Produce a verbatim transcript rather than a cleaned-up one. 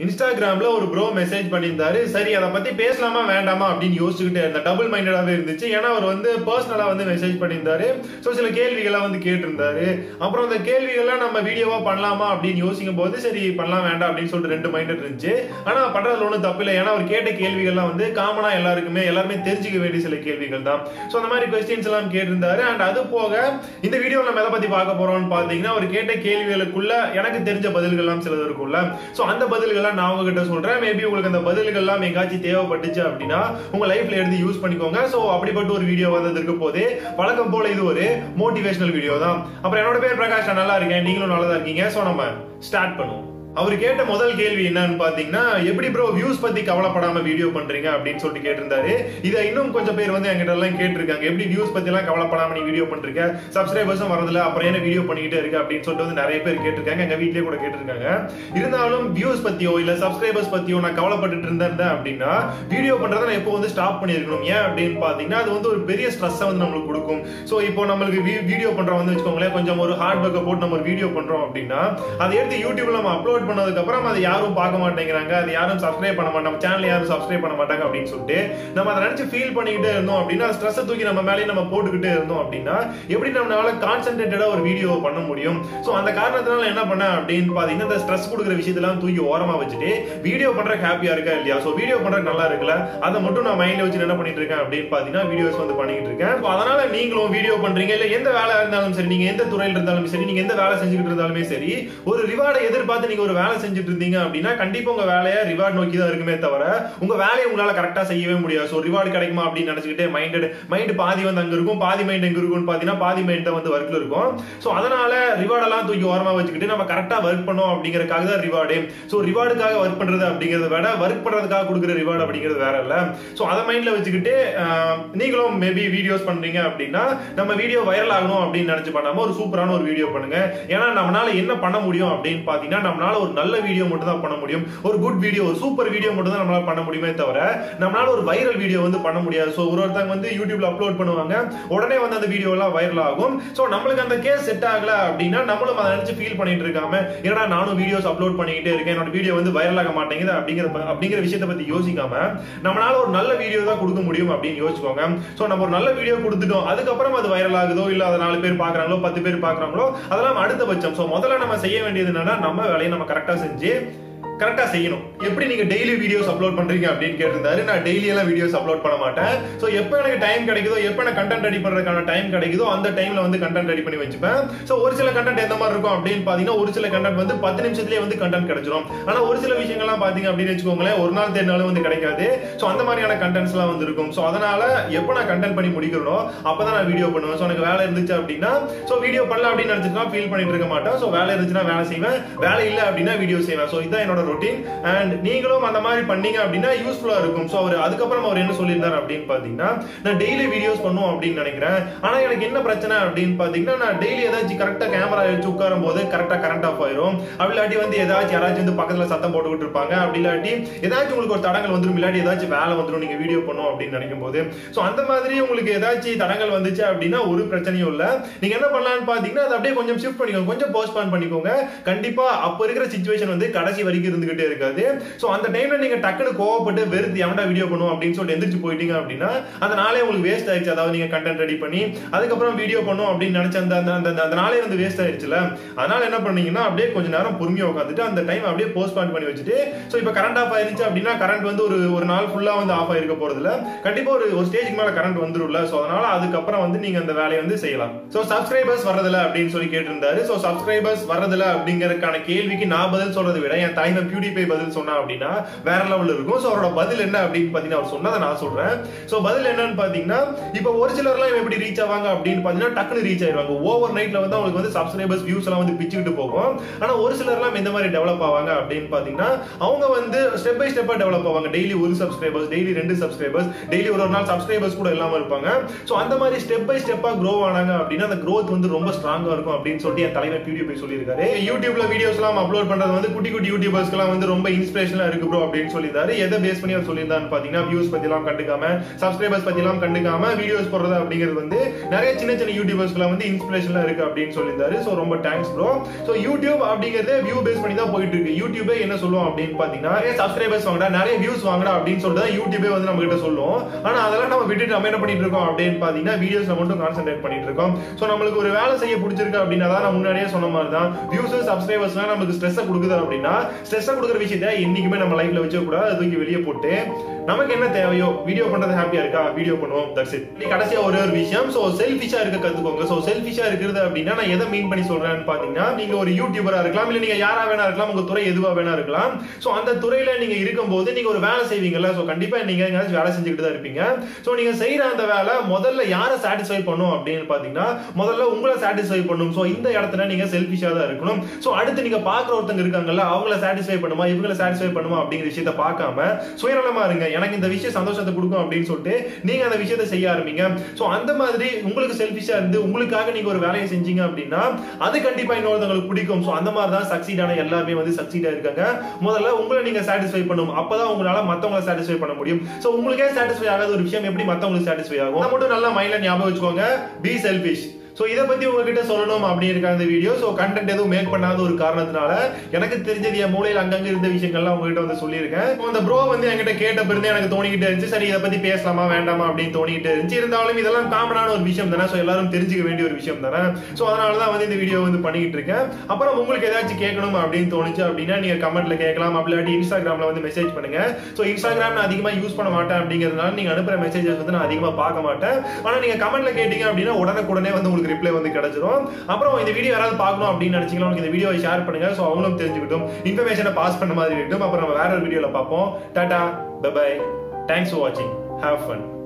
இன்ஸ்டாகிராம்ல ஒரு bro message பண்ணியிருந்தாரு. சரி அதை பத்தி பேசலாமா வேண்டாமா அப்படின்னு யோசிச்சுக்கிட்டே இருந்த டபுள் மைண்டடாவே இருந்துச்சு. ஏன்னா அவர் வந்து பர்சனலா வந்து மெசேஜ் பண்ணியிருந்தாரு. ஸோ சில கேள்விகள்லாம் வந்து கேட்டிருந்தாரு. அப்புறம் அந்த கேள்விகள்லாம் நம்ம வீடியோவா பண்ணலாமா அப்படின்னு யோசிக்கும் போது சரி பண்ணலாம் வேண்டாம் அப்படின்னு சொல்லிட்டு ரெண்டு மைண்டட் இருந்துச்சு. ஆனா பண்றதுல ஒன்றும் தப்பு இல்லை. ஏன்னா அவர் கேட்ட கேள்விகள்லாம் வந்து காமனா எல்லாருக்குமே எல்லாருமே தெரிஞ்சுக்க வேண்டிய சில கேள்விகள் தான். ஸோ அந்த மாதிரி கொஸ்டின்ஸ் எல்லாம் கேட்டிருந்தாரு. அண்ட் அது போக இந்த வீடியோ நம்ம எதை பத்தி பார்க்க போறோம்னு பாத்தீங்கன்னா அவர் கேட்ட கேள்விகளுக்குள்ள எனக்கு தெரிஞ்ச பதில்கள் எல்லாம் சிலது இருக்கும்ல. ஸோ அந்த பதில்கள் நான் உங்ககிட்ட சொல்றேன். மேபி உங்களுக்கு அந்த பதில்கள் எல்லாம் எங்காச்சும் தேவைப்பட்டுச்சு அப்படின்னா உங்க லைஃப்ல எடுத்து யூஸ் பண்ணிக்கோங்க. சோ அப்படிப்பட்ட ஒரு வீடியோ வந்ததுக்கு போதே வழக்கம் போல இது ஒரு மோட்டிவேஷனல் வீடியோ தான். அப்புறம் என்னோட பேர் பிரகாஷ், நான் நல்லா இருக்கேன், நீங்களும் நல்லா இருக்கீங்க. சோ நம்ம ஸ்டார்ட் பண்ணுவோம். அவர் கேட்ட முதல் கேள்வி என்னன்னு பாத்தீங்கன்னா, எப்படி ப்ரோ வியூஸ் பத்தி கவலைப்படாம வீடியோ பண்றீங்க அப்படின்னு சொல்லிட்டு கேட்டிருந்தாரு. இதை இன்னும் கொஞ்சம் பேர் வந்து என்கிட்ட எல்லாம் கேட்டிருக்காங்க. எப்படி வியூஸ் பத்தி எல்லாம் கவலைப்படாம நீ வீடியோ பண்றீங்க, சப்ஸ்கிரைபர்ஸும் வரதில்ல, அப்புறம் என்ன வீடியோ பண்ணிக்கிட்டே இருக்கு அப்படின்னு சொல்லிட்டு வந்து நிறைய பேர் கேட்டிருக்காங்க. எங்க வீட்லயே கூட கேட்டிருக்காங்க. இருந்தாலும் வியூஸ் பத்தியோ இல்ல சப்ஸ்கிரைபர்ஸ் பத்தியோ நான் கவலைப்பட்டு இருந்தேன் அப்படின்னா வீடியோ பண்றதை நான் எப்போ வந்து ஸ்டாப் பண்ணிருக்கணும். ஏன் அப்படின்னு பாத்தீங்கன்னா அது வந்து ஒரு பெரிய ஸ்ட்ரெஸ் வந்து நம்மளுக்கு கொடுக்கும். சோ இப்போ நம்மளுக்கு வீடியோ பண்றோம் வந்து வச்சுக்கோங்களேன், கொஞ்சம் ஒரு ஹார்ட் ஒர்க்கை போட்டு நம்ம ஒரு வீடியோ பண்றோம் அப்படின்னா அதை எடுத்து யூடியூப்ல நம்ம அப்லோட் பண்ணதுக்கு அப்புறம் அதை யாரும் பார்க்க மாட்டேங்கிறாங்க, அது யாரும் சப்ஸ்கிரைப் பண்ண மாட்டாங்க, சேனல் யாரும் சப்ஸ்கிரைப் பண்ண மாட்டாங்க அப்படின்னு சொல்லிட்டு நம்ம அதை நினைச்சு ஃபீல் பண்ணிக்கிட்டே இருந்தோம் அப்படின்னா ஸ்ட்ரெஸ் தூக்கி நம்ம மேலே நம்ம போட்டுக்கிட்டே இருந்தோம் அப்படின்னா எப்படி நம்மளால கான்சென்ட்ரேட்டடா ஒரு வீடியோ பண்ண முடியும். சோ அந்த காரணத்தினால என்ன பண்ண அப்படின்னு பாத்தீங்கன்னா இந்த ஸ்ட்ரெஸ் கொடுக்குற விஷயத்தெல்லாம் தூக்கி ஓரமா வச்சுட்டு வீடியோ பண்ற ஹாப்பியா இருக்கா இல்லையா, சோ வீடியோ பண்ற நல்லா இருக்குல்ல, அதை மட்டும் நான் மைண்ட்ல வச்சு என்ன பண்ணிட்டு இருக்கேன் அப்படின்னு பாத்தீங்கன்னா வீடியோஸ் வந்து பண்ணிட்டு இருக்கேன். அதனால நீங்களும் வீடியோ பண்றீங்க இல்ல எந்த வேலை இருந்தாலும் சரி, நீங்க எந்த துறையில இருந்தாலும் சரி, நீங்க எந்த வேலை செஞ்சுக்கிட்டு இருந்தாலுமே சரி, ஒரு ரிவார்டை எதிர்பார்த்து நீங்க ஒரு வேலை செஞ்சுட்டு இருந்தீங்க அப்படின்னா கண்டிப்பா உங்க வேலையை ரிவார்ட் நோக்கி தான் இருக்குமே தவிர உங்க வேலையை உங்களால கரெக்டா செய்யவே முடியாது. சோ ரிவார்டு கிடைக்குமா அப்படின்னு நினைச்சுக்கிட்டே மைண்ட் மைண்ட் பாதி வந்து அங்க இருக்கும், பாதி மைண்ட் எங்க இருக்கும்னு பாத்தீங்கன்னா பாதி மைண்ட் தான் வந்து ஒர்க்ல இருக்கும். சோ அதனால ரிவார்ட் எல்லாம் தூக்கி ஓரமா வச்சுக்கிட்டு நம்ம கரெக்டா ஒர்க் பண்ணோம் அப்படிங்கறதுக்காக தான் ரிவார்டு. சோ ரிவார்டுக்காக ஒர்க் பண்றது அப்படிங்கறத விட ஒர்க் பண்றதுக்காக கொடுக்குற ரிவார்டு அப்படிங்கிறது வேற இல்ல. சோ அதை மைண்ட்ல வச்சுக்கிட்டு நீங்களும் மேபி வீடியோஸ் பண்றீங்க அப்படின்னா நம்ம வீடியோ வைரல் ஆகணும் அப்படின்னு நினைச்சு பண்ணாம ஒரு சூப்பரான ஒரு வீடியோ பண்ணுங்க. ஏன்னா நம்மளால என்ன பண்ண முடியும் அப்படின்னு பாத்தீங்கன்னா நம்மளால ஒரு நல்ல வீடியோ மட்டும் தான் பண்ண முடியும், ஒரு குட் வீடியோ ஒரு சூப்பர் வீடியோ மட்டும் தான் நம்மளால பண்ண முடியுமே தவிர நம்மளால ஒரு வைரல் வீடியோ வந்து பண்ண முடியாது. சோ ஒரு ஒருத்தங்க வந்து யூடியூப்ல அப்லோட் பண்ணுவாங்க, உடனே வந்து அந்த வீடியோ எல்லாம் வைரல் ஆகும். சோ நம்மளுக்கு அந்த கேஸ் செட் ஆகல அப்படின்னா நம்மளும் அதை நினைச்சு ஃபீல் பண்ணிட்டு இருக்காம ஏன்னா நானும் வீடியோஸ் அப்லோட் பண்ணிக்கிட்டே இருக்கேன், என்னோட வீடியோ வந்து வைரல் ஆக மாட்டேங்குது அப்படிங்கிற அப்படிங்கிற விஷயத்தை பத்தி யோசிக்காம நம்மளால ஒரு நல்ல வீடியோ தான் கொடுக்க முடியும் அப்படின்னு யோசிச்சுக்கோங்க. சோ நம்ம ஒரு நல்ல வீடியோ கொடுத்துட்டோம், அதுக்கப்புறம் அது வைரல் ஆகுதோ இல்ல அதை நாலு பேர் பாக்குறாங்களோ பத்து பேர் பாக்குறாங்களோ அதெல்லாம் அடுத்த பட்சம். சோ முதல்ல நம்ம செய்ய வேண்டியது என்னன்னா நம்ம வேலையை நம்ம கரெக்டா செஞ்சு கரெக்டா செய்யணும். எப்படி நீங்க டெய்லி வீடியோஸ் அப்லோட் பண்றீங்க அப்படின்னு கேட்டிருந்தாரு. நான் டெய்லி எல்லாம் வீடியோஸ் அப்லோட் பண்ண மாட்டேன். சோ எப்ப எனக்கு டைம் கிடைக்குதோ எப்ப எனக்கு கண்டென்ட் ரெடி பண்றதுக்கான டைம் கிடைக்குதோ அந்த டைம்ல வந்து கண்டென்ட் ரெடி பண்ணி வச்சுப்பேன். சோ ஒரு சில கண்டென்ட் எந்த மாதிரி இருக்கும் அப்படின்னு பாத்தீங்கன்னா ஒரு சில கண்டென்ட் வந்து பத்து நிமிஷத்துலயே வந்து கண்டென்ட் கிடைச்சிடும். ஆனா ஒரு சில விஷயங்கள்லாம் பாத்தீங்க அப்படின்னு வச்சுக்கோங்களேன் ஒரு நாள் தேடினாலும் வந்து கிடைக்காது. சோ அந்த மாதிரியான கண்டென்ட்ஸ் எல்லாம் வந்து இருக்கும். சோ அதனால எப்ப நான் கண்டென்ட் பண்ணி முடிக்கிறோம் அப்பதான் நான் வீடியோ பண்ணுவேன். சோ எனக்கு வேலை இருந்துச்சு அப்படின்னா சோ வீடியோ பண்ணலாம் அப்படின்னு நினைச்சிட்டு ஃபீல் பண்ணிட்டு இருக்க மாட்டேன். சோ வேலை இருந்துச்சுன்னா வேலை செய்வேன், வேலை இல்ல அப்படின்னா வீடியோ செய்வேன். சோ இதான் என்னோட ரொட்டீன். அண்ட் நீங்களும் அந்த மாதிரி பண்ணீங்க அப்படின்னா யூஸ்ஃபுல்லா இருக்கும். சோ அவர் அதுக்கப்புறம் அவர் என்ன சொல்லியிருந்தார் அப்படின்னு பாத்தீங்கன்னா நான் டெய்லி வீடியோஸ் பண்ணுவோம் அப்படின்னு நினைக்கிறேன். ஆனா எனக்கு என்ன பிரச்சனை அப்படின்னு பாத்தீங்கன்னா நான் டெய்லி ஏதாச்சும் கரெக்டா கேமரா வச்சு உட்காரும் போது கரெக்டா கரண்ட் ஆஃப் ஆயிரும். அப்படி இல்லாட்டி வந்து ஏதாச்சும் யாராச்சும் வந்து பக்கத்துல சத்தம் போட்டுக்கிட்டு இருப்பாங்க, அப்படி இல்லாட்டி ஏதாச்சும் உங்களுக்கு ஒரு தடங்கள் வந்துடும், இல்லாட்டி ஏதாச்சும் வேலை வந்துடும் நீங்க வீடியோ பண்ணும் அப்படின்னு நினைக்கும் போது. சோ அந்த மாதிரி உங்களுக்கு ஏதாச்சும் தடங்கள் வந்துச்சு அப்படின்னா ஒரு பிரச்சனையும் இல்ல. நீங்க என்ன பண்ணலாம்னு பாத்தீங்கன்னா அதை அப்படியே கொஞ்சம் ஷிஃப்ட் பண்ணிக்கோங்க, கொஞ்சம் போஸ்ட்பான் பண்ணிக்கோங்க. கண்டிப்பா அப்ப இருக்கிற சிச்சுவேஷன் வந்து கடைசி வரைக்கும் இருந்துகிட்டே இருக்காது. சோ அந்த டைம்ல நீங்க டக்குனு கோவப்பட்டு வெறுத்து எவன்டா வீடியோ பண்ணுவோம் அப்படின்னு சொல்லிட்டு எந்திரிச்சு போயிட்டீங்க அப்படின்னா அந்த நாளே உங்களுக்கு வேஸ்ட் ஆயிடுச்சு. அதாவது நீங்க கண்டென்ட் ரெடி பண்ணி அதுக்கப்புறம் வீடியோ பண்ணும் அப்படின்னு நினைச்ச அந்த அந்த நாளே வந்து வேஸ்ட் ஆயிடுச்சுல. அதனால என்ன பண்ணீங்கன்னா அப்படியே கொஞ்ச நேரம் பொறுமையா உட்காந்துட்டு அந்த டைம் அப்படியே போஸ்ட்பான் பண்ணி வச்சுட்டு சோ இப்ப கரண்ட் ஆஃப் ஆயிருச்சு அப்படின்னா கரண்ட் வந்து ஒரு ஒரு நாள் ஃபுல்லா வந்து ஆஃப் ஆயிருக்க போறது இல்ல, கண்டிப்பா ஒரு ஒரு ஸ்டேஜ்க்கு மேல கரண்ட் வந்துரும்ல. சோ அதனால அதுக்கப்புறம் வந்து நீங்க அந்த வேலையை வந்து செய்யலாம். சோ சப்ஸ்கிரைபர்ஸ் வரதில்ல அப்படின்னு சொல்லி கேட்டிருந்தாரு. சோ சப்ஸ்கிரைபர்ஸ் வரதில்ல அப்படிங்கறதுக்கான கேள்விக்கு நான் பதில் சொல்றதை விட என் தலைமை பியூட்டிஃபை பதில் சொன்னா அப்படின்னா வேற லெவல்ல இருக்கும். சோ அவரோட பதில் என்ன அப்படின்னு பாத்தீங்கன்னா அவர் சொன்னதை நான் சொல்றேன். சோ பதில் என்னன்னு பாத்தீங்கன்னா இப்ப ஒரு சிலர்லாம் எப்படி ரீச் ஆவாங்க அப்படின்னு பாத்தீங்கன்னா டக்குனு ரீச் ஆயிடுவாங்க. ஓவர் நைட்ல வந்து அவங்களுக்கு வந்து சப்ஸ்கிரைபர்ஸ் வியூஸ் எல்லாம் வந்து பிச்சுக்கிட்டு போகும். ஆனா ஒரு சிலர்லாம் இந்த மாதிரி டெவலப் ஆவாங்க அப்படின்னு பாத்தீங்கன்னா அவங்க வந்து ஸ்டெப் பை ஸ்டெப்பா டெவலப் ஆவாங்க. டெய்லி ஒரு சப்ஸ்கிரைபர்ஸ், டெய்லி ரெண்டு சப்ஸ்கிரைபர்ஸ், டெய்லி ஒரு ஒரு நாள் சப்ஸ்கிரைபர்ஸ் கூட இல்லாம இருப்பாங்க. சோ அந்த மாதிரி ஸ்டெப் பை ஸ்டெப்பா க்ரோ ஆனாங்க அப்படின்னா அந்த growth வந்து ரொம்ப ஸ்ட்ராங்கா இருக்கும் அப்படின்னு சொல்லிட்டு என் தலைவர் பியூடிஃபை சொல்லியிருக்காரு. யூடியூப்ல வீடியோஸ் எல்லாம் அப்லோட் பண்றது வந்து குட்டி குட்டி யூடியூபர்ஸ் யூடியூபர்ஸ்க்குலாம் வந்து ரொம்ப இன்ஸ்பிரேஷனா இருக்கு ப்ரோ அப்படின்னு சொல்லியிருந்தாரு. எதை பேஸ் பண்ணி அவர் சொல்லியிருந்தான்னு பாத்தீங்கன்னா வியூஸ் பத்தி எல்லாம் கண்டுக்காம, சப்ஸ்கிரைபர்ஸ் பத்தி எல்லாம் கண்டுக்காம வீடியோஸ் போடுறது அப்படிங்கிறது வந்து நிறைய சின்ன சின்ன யூடியூபர்ஸ்க்குலாம் வந்து இன்ஸ்பிரேஷனா இருக்கு அப்படின்னு சொல்லியிருந்தாரு. சோ ரொம்ப தேங்க்ஸ் ப்ரோ. சோ யூடியூப் அப்படிங்கிறது வியூ பேஸ் பண்ணி தான் போயிட்டு இருக்கு. யூடியூபே என்ன சொல்லுவோம் அப்படின்னு பாத்தீங்கன்னா நிறைய சப்ஸ்கிரைபர்ஸ் வாங்கடா, நிறைய வியூஸ் வாங்கடா அப்படின்னு சொல்லிட்டு யூடியூபே வந்து நம்ம கிட்ட சொல்லுவோம். ஆனா அதெல்லாம் நம்ம விட்டுட்டு நம்ம என்ன பண்ணிட்டு இருக்கோம் அப்படின்னு பாத்தீங்கன்னா வீடியோஸ்ல மட்டும் கான்சென்ட்ரேட் பண்ணிட்டு இருக்கோம். சோ நம்மளுக்கு ஒரு வேலை செய்ய பிடிச்சிருக்கு அப்படின்னா தான் நான் முன்னாடியே சொன்ன மாதிரி தான் வியூஸ் சப்ஸ்கிரைபர்ஸ்லாம் நமக்கு ஸ்ட்ரெஸ் கொடுக்குது அப்படின்னா ஸ்ட்ரெஸ் கொடுக்குற விஷயத்தை என்னைக்குமே நம்ம லைஃப்ல வச்சுக்க கூடாது. அது தூக்கி வெளியே போட்டு நமக்கு என்ன தேவையோ வீடியோ பண்றது ஹாப்பியா இருக்கா வீடியோ பண்ணுவோம். That's it. கடைசியா ஒரே ஒரு விஷயம், சோ செல்ஃபிஷா இருக்க கத்துக்கோங்க. சோ செல்ஃபிஷா இருக்கிறது அப்படின்னா நான் எதை மீன் பண்ணி சொல்றேன்னு பாத்தீங்கன்னா நீங்க ஒரு யூடியூபரா இருக்கலாம், இல்ல நீங்க யாரா வேணா இருக்கலாம், உங்க துறை எதுவா வேணா இருக்கலாம். சோ அந்த துறையில நீங்க இருக்கும்போது நீங்க ஒரு வேலை செய்வீங்கல்ல, சோ கண்டிப்பா நீங்க எங்கயாச்சும் வேலை செஞ்சுக்கிட்டு தான் இருப்பீங்க. சோ நீங்க செய்யற அந்த வேலை முதல்ல யாரை சாட்டிஸ்ஃபை பண்ணும் அப்படின்னு பாத்தீங்கன்னா முதல்ல உங்களை சாட்டிஸ்ஃபை பண்ணும். சோ இந்த இடத்துல நீங்க செல்ஃபிஷா தான் இருக்கணும். சோ அடுத்து நீங்க பாக்குற ஒருத்தங்க இருக்காங்கல்ல, அவங்கள சாட்டிஸ்ஃபை பண்ணுமா இவங்களை சாட்டிஸ்ஃபை பண்ணுமா அப்படிங்கிற விஷயத்தை பார்க்காம சுயநலமா இருங்க. எனக்கு இந்த விஷயம் சந்தோஷத்தை கொடுக்கும் அப்படின்னு சொல்லிட்டு நீங்க அந்த விஷயத்தை செய்ய ஆரம்பிங்க. சோ அந்த மாதிரி உங்களுக்கு செல்ஃபிஷா இருந்து உங்களுக்காக நீங்க ஒரு வேலையை செஞ்சீங்க அப்படின்னா அது கண்டிப்பா இன்னொருத்தங்களுக்கு பிடிக்கும். சோ அந்த மாதிரி தான் சக்சீட் ஆன எல்லாருமே வந்து சக்சீடா இருக்காங்க. முதல்ல உங்களை நீங்க சாட்டிஸ்ஃபை பண்ணும், அப்பதான் உங்களால மத்தவங்களை சாட்டிஸ்ஃபை பண்ண முடியும். சோ உங்களுக்கே சாட்டிஸ்ஃபை ஆகாத ஒரு விஷயம் எப்படி மத்தவங்களுக்கு சாட்டிஸ்ஃபை ஆகும்? அதை மட்டும் நல்லா மைண்ட்ல ஞாபகம் வச்சுக்கோங்க. Be selfish. சோ இத பத்தி உங்ககிட்ட சொல்லணும் அப்படி இருக்க இந்த வீடியோ. சோ கண்டென்ட் எதுவும் மேக் பண்ணாத ஒரு காரணத்தினால எனக்கு தெரிஞ்சது என் மூளையில அங்கங்க இருந்த விஷயங்கள்லாம் உங்ககிட்ட வந்து சொல்லியிருக்கேன். அந்த ப்ரோ வந்து என்கிட்ட கேட்ட பிறந்தே எனக்கு தோணிக்கிட்டே இருந்துச்சு, சரி இதை பத்தி பேசலாமா வேண்டாமா அப்படின்னு தோணிக்கிட்டே இருந்துச்சு. இருந்தாலும் இதெல்லாம் காமனான ஒரு விஷயம் தானே, சோ எல்லாரும் தெரிஞ்சுக்க வேண்டிய ஒரு விஷயம் தானே. சோ அதனாலதான் வந்து இந்த வீடியோ வந்து பண்ணிக்கிட்டு இருக்கேன். அப்புறம் உங்களுக்கு ஏதாச்சும் கேட்கணும் அப்படின்னு தோணுச்சு அப்படின்னா நீங்க கமெண்ட்ல கேட்கலாம். அப்படி இன்ஸ்டாகிராம்ல வந்து மெசேஜ் பண்ணுங்க. சோ இன்ஸ்டாகிராம் நான் அதிகமா யூஸ் பண்ண மாட்டேன் அப்படிங்கிறதுனால நீங்க அனுப்புற மெசேஜஸ் வந்து நான் அதிகமா பார்க்க மாட்டேன். ஆனா நீங்க கமெண்ட்ல கேட்டீங்க அப்படின்னா உடனுக்குடனே வந்து உங்களுக்கு ரிப்ளை வந்து கிடைச்சிரும். அப்புறம் இந்த வீடியோ யாராவது பார்க்கணும் அப்படின்னு நினைச்சீங்கன்னா இந்த வீடியோவை ஷேர் பண்ணுங்க. சோ அவங்களும் தெரிஞ்சுக்கிட்டும் இன்ஃபர்மேஷனை பாஸ் பண்ண மாதிரி இருக்கட்டும். அப்புறம் நம்ம வேற ஒரு வீடியோல பார்ப்போம். டாடா பை பை. தேங்க்ஸ் ஃபார் வாட்சிங். Have fun.